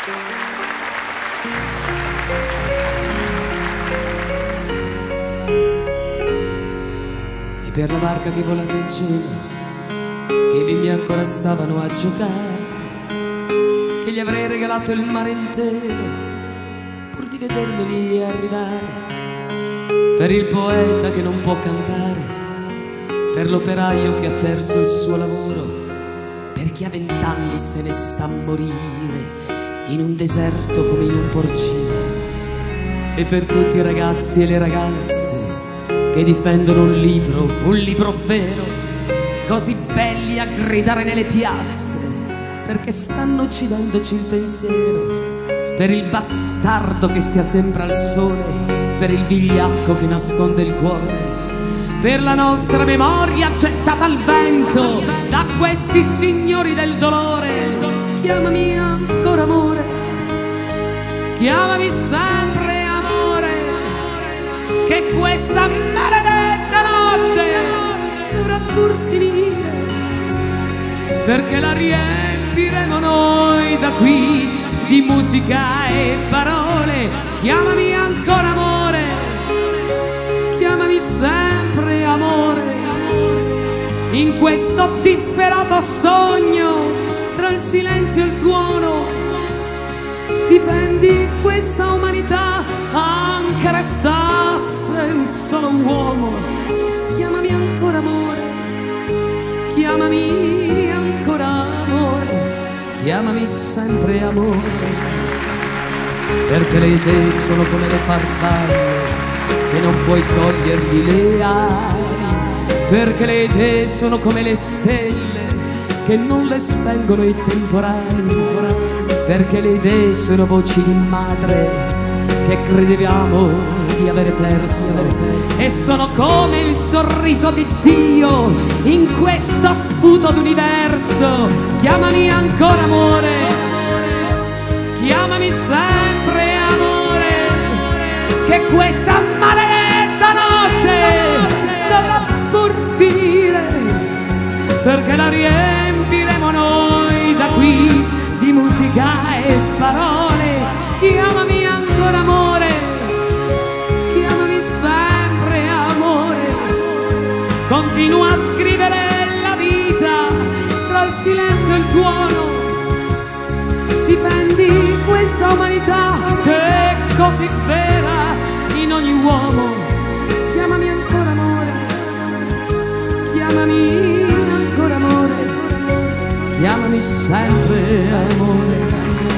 E per la barca che volava in cielo, che i bimbi ancora stavano a giocare, che gli avrei regalato il mare intero pur di vedermeli arrivare. Per il poeta che non può cantare, per l'operaio che ha perso il suo lavoro, per chi a 20 anni se ne sta a morire in un deserto come in un porcino, e per tutti i ragazzi e le ragazze che difendono un libro vero, così belli a gridare nelle piazze perché stanno uccidendoci il pensiero, per il bastardo che stia sempre al sole, per il vigliacco che nasconde il cuore, per la nostra memoria gettata al vento da questi signori del dolore. Chiamami ancora amore, chiamami sempre amore, che questa maledetta notte dovrà pur finire, perché la riempiremo noi da qui di musica e parole. Chiamami ancora amore, chiamami sempre amore, in questo disperato sogno tra il silenzio e il tuono. Difendi questa umanità anche restasse un solo uomo. Chiamami ancora amore, chiamami ancora amore, chiamami sempre amore, perché le idee sono come le farfalle che non puoi togliergli le ali, perché le idee sono come le stelle che non le spengono i temporali, perché le idee sono voci di madre che credevamo di avere perso, e sono come il sorriso di Dio in questo sputo d'universo. Chiamami ancora amore, chiamami sempre amore, che questa maledetta notte dovrà pur finire, perché la riempiremo noi da qui di musica e parole. Chiamami ancora amore, chiamami sempre amore, continua a scrivere la vita tra il silenzio e il tuono. Difendi questa umanità che è così vera in ogni uomo. Chiamami ancora amore, chiamami ancora amore, chiamami sempre amore.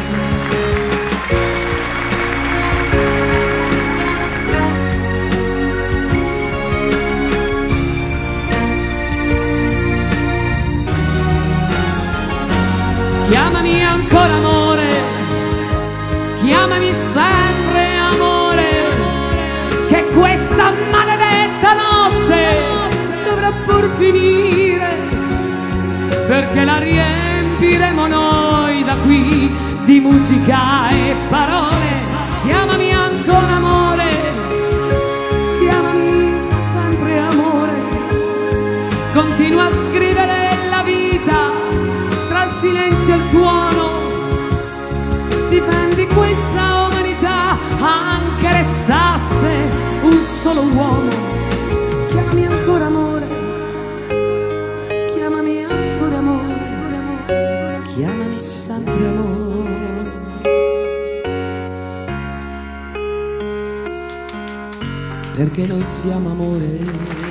Chiamami ancora amore, chiamami sempre amore, che questa maledetta notte dovrà pur finire, perché la riempiremo noi da qui di musica e parole. Chiamami ancora amore, chiamami sempre amore, continua a scrivere la vita tra il silenzio e il tuono. Difendi questa umanità anche restasse un solo uomo. Chiamami ancora amore, chiamami ancora amore, chiamami sempre amore, perché noi siamo amore.